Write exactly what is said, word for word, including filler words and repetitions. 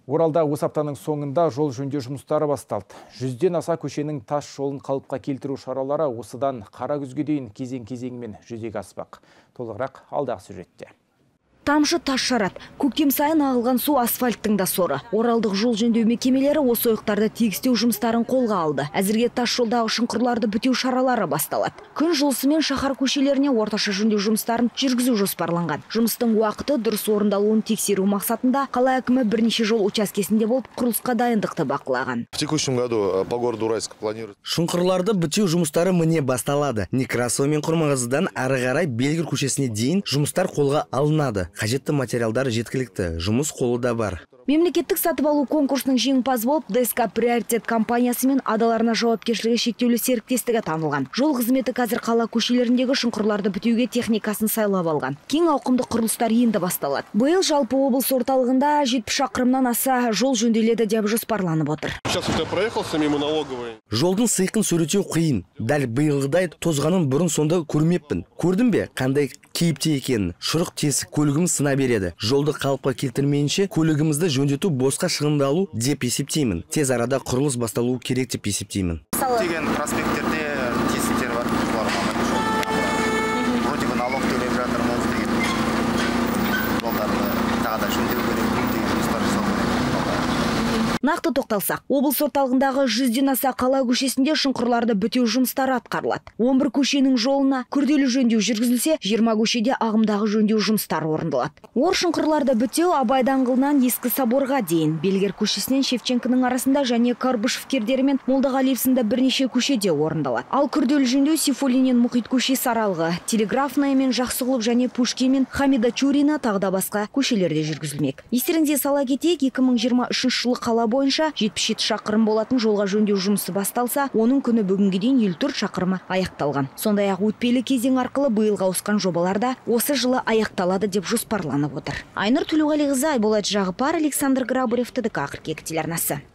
Оралда осы аптаның соңында жол жөндеу жұмыстары басталды. Жүзден аса көшенің тас жолын қалыпқа келтіру шаралары осыдан қара күзге дейін кезең-кезеңмен жүзеге аспақ. Толығырақ алдағы сюжетте. Тамшы тас жарат. Көктем сайын ағылған су асфальттың да соры. Оралдық жол жөндеу мекемелері осы ойықтарды тегістеу жұмыстарын қолға алды. Әзірге тас жолдағы шұңқырларды бітеу шаралары басталады. Күн жылысымен шаһар көшелеріне орташа жөндеу жұмыстарын жүргізу жоспарланған. Жұмыстың уақыты дұрыс орындалуын тексеру мақсатында қала әкімі бірнеше жол учаскесінде болып құрылысқа дайындықты бақылаған. В текущем году по городу Уральск планирует. Шұңқырларды бітеу жұмыстары міне басталады. Некрасова мен Құрманғазыдан ары қарай Белгір көшесіне дейін жұмыстар қолға алынады. Қажетті материалдар жеткілікті, жұмыс қолы да бар. Мемлекеттік сатып алу конкурсының жеңімпазы болып ДСК Приоритет компаниясы мен адаларына жауапкершілігі шектеулі серіктестігі танылған. Жол қызметі қазір қала көшелеріндегі шұңқырларды бітеуге техникасын сайлап алған. Кең ауқымды құрылыстар енді басталады. Биыл жалпы облыс орталығында жетпіс шақырымнан аса жол жөнделеді деп жоспарланып отыр. Сейчас я проехался мимо налоговой. Жолдың сыйқын сөретеу қиын. Дәл биылғыдай тозғанын бұрын сонда көрмеппін. Көрдің бе, қандай кейіпте екенін? Шұрық тесік көлігім сына береді. Жолды қалыпқа келтірмейінше көлігімізді жөндету босқа шығындалу деп есептеймін. Тез арада құрылыс басталуы керек деп есептеймін. Деген проспекттерде тесіктер бар. Вроде бы налог төлеп жатырмыз деген. Жолдарды тағы да жөндеу керек деген жұмыстар жасау керек. Нақты тоқталсақ, облыс орталығындағы жүзден аса қала көшесінде шұңқырларды бітеу жұмыстары атқарылады. он бір көшенің жолына күрделі жөндеу жүргізілсе, жиырма көшеде ағымдағы жөндеу жұмыстары орындалады. Ор шұңқырларды бітеу Абай даңғылынан Ескі соборға дейін, Белгер көшесінен Шевченкінің арасында және Карбышев кердері мен Молдағалиев сынды бірнеше көшеде орындалады. Ал күрделі жөндеу Сейфуллиннен Мұхит көшесі аралығы, Телеграфная мен Жақсығұлов және Пушкин мен Хамида Чурина тағы да басқа көшелерде жүргізілмек. Естеріңізге сала кетейік, екі мың жиырма үшінші жылы қала бойынша жетпіс жеті шақырым болатын жолға жөндеу жұмысы басталса, оның күні бүгінге дейін елу төрт шақырымы аяқталған. Сондай-ақ өтпелі кезең арқылы биылға ауысқан жобаларда осы жылы аяқталады деп жоспарланып отыр. Айнұр Төлеуғалиқызы, Айболат Жағыпар, Александр Грабарев, ТДК қырық екі телеарнасы.